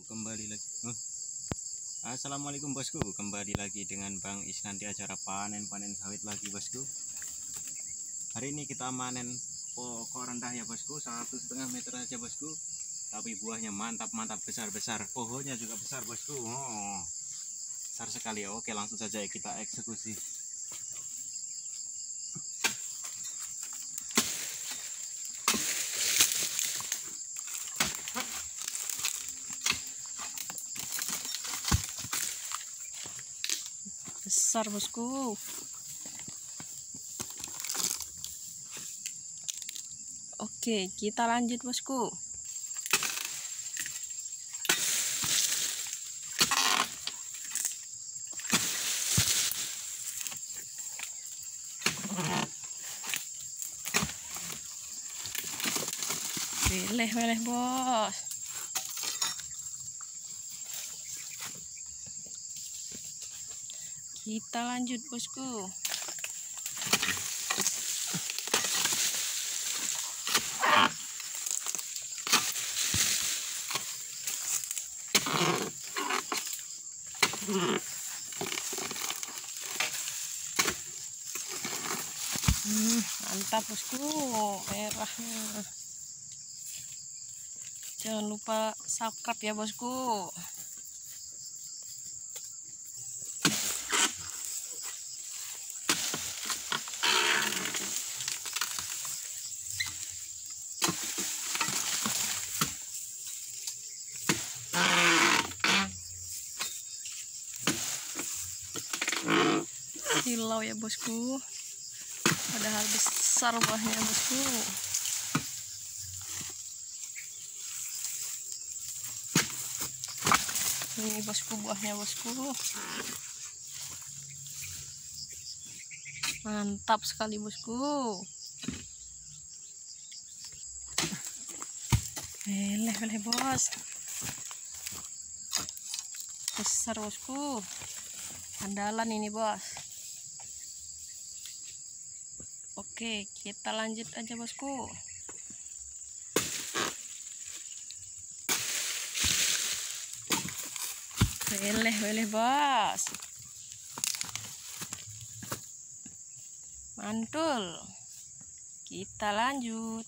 kembali lagi. Assalamualaikum bosku, kembali lagi dengan Bang Isnan di acara panen sawit lagi bosku. Hari ini kita manen pokok rendah ya bosku, 1,5 meter aja bosku. Tapi buahnya mantap besar. Pohonnya juga besar bosku. Besar sekali ya. Oke, langsung saja kita eksekusi. Besar bosku. Oke, kita lanjut bosku. Weleh bos. Kita lanjut bosku. Mantap bosku, merahnya. Jangan lupa subscribe ya bosku. Silau ya bosku, padahal besar buahnya bosku. Ini bosku buahnya bosku, mantap sekali bosku. Weleh bos, besar bosku, andalan ini bos. Oke, kita lanjut aja bosku. Weleh bos, mantul. Kita lanjut.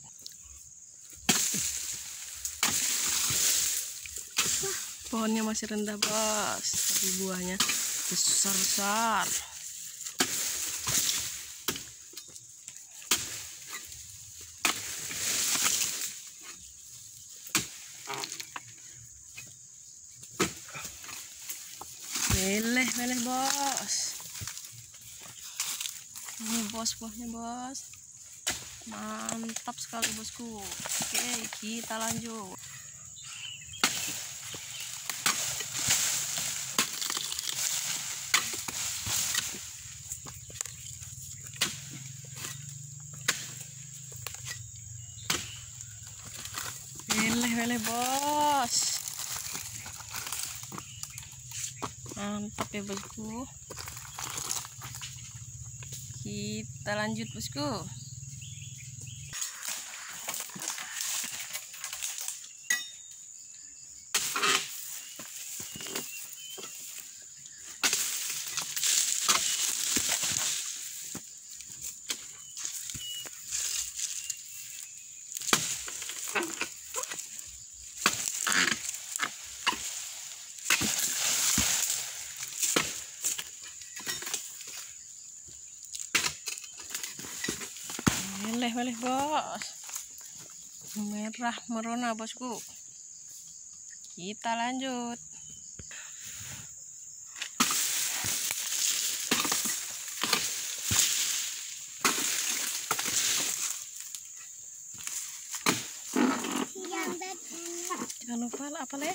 Pohonnya masih rendah bos, tapi buahnya besar. Weleh bos. Ini bos buahnya bos, mantap sekali bosku. Oke, kita lanjut. Weleh bos, mantap ya bosku. Kita lanjut bosku. Weleh bos, merah merona bosku. Kita lanjut. Jangan lupa apa leh?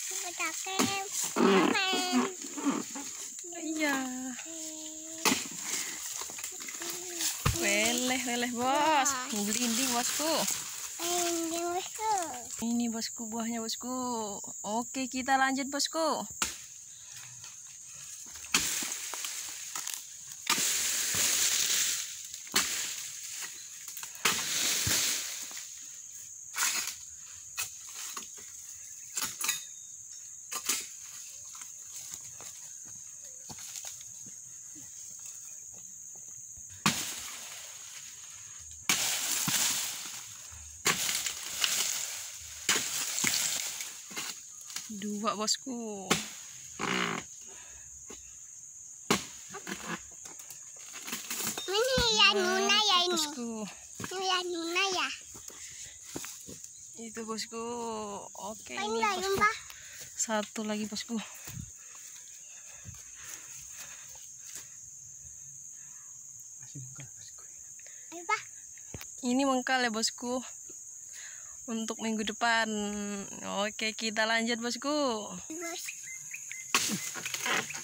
Iya. Weleh bos, gelinding bosku. Ini bosku buahnya bosku. Oke, kita lanjut bosku. 2 bosku. Ini ya Nuna ya ini. Bosku. Ini ya Nuna ya. Itu bosku. Oke, Ini ini bayung, bosku. Pak. Satu lagi bosku. Masih mengkal bosku. Ayo, Pak. Ini mengkal ya bosku. Untuk minggu depan. Oke, kita lanjut bosku. Bos.